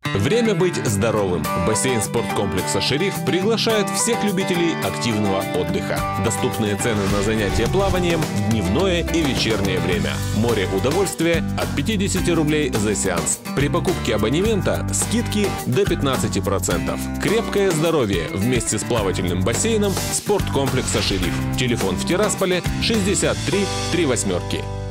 Время быть здоровым. Бассейн спорткомплекса «Шериф» приглашает всех любителей активного отдыха. Доступные цены на занятия плаванием в дневное и вечернее время. Море удовольствия от 50 рублей за сеанс. При покупке абонемента скидки до 15%. Крепкое здоровье вместе с плавательным бассейном спорткомплекса «Шериф». Телефон в Тирасполе 63 38.